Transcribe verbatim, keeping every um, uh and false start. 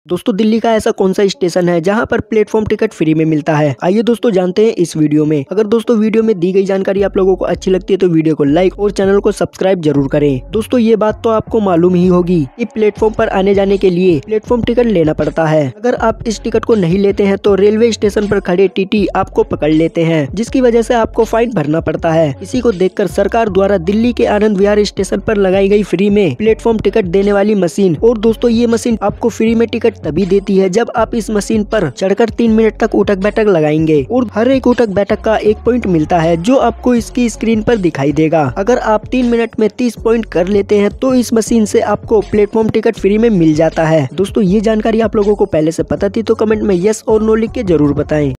दोस्तों दिल्ली का ऐसा कौन सा स्टेशन है जहां पर प्लेटफॉर्म टिकट फ्री में मिलता है? आइए दोस्तों जानते हैं इस वीडियो में। अगर दोस्तों वीडियो में दी गई जानकारी आप लोगों को अच्छी लगती है तो वीडियो को लाइक और चैनल को सब्सक्राइब जरूर करें। दोस्तों ये बात तो आपको मालूम ही होगी कि प्लेटफॉर्म पर आने जाने के लिए प्लेटफॉर्म टिकट लेना पड़ता है। अगर आप इस टिकट को नहीं लेते हैं तो रेलवे स्टेशन पर खड़े टीटी आपको पकड़ लेते हैं, जिसकी वजह से आपको फाइन भरना पड़ता है। इसी को देखकर सरकार द्वारा दिल्ली के आनंद विहार स्टेशन पर लगाई गई फ्री में प्लेटफॉर्म टिकट देने वाली मशीन, और दोस्तों ये मशीन आपको फ्री में टिकट तभी देती है जब आप इस मशीन पर चढ़कर तीन मिनट तक उठक बैठक लगाएंगे, और हर एक उठक बैठक का एक पॉइंट मिलता है जो आपको इसकी स्क्रीन पर दिखाई देगा। अगर आप तीन मिनट में तीस पॉइंट कर लेते हैं तो इस मशीन से आपको प्लेटफॉर्म टिकट फ्री में मिल जाता है। दोस्तों ये जानकारी आप लोगों को पहले से पता थी तो कमेंट में यस और नो लिख के जरूर बताएं।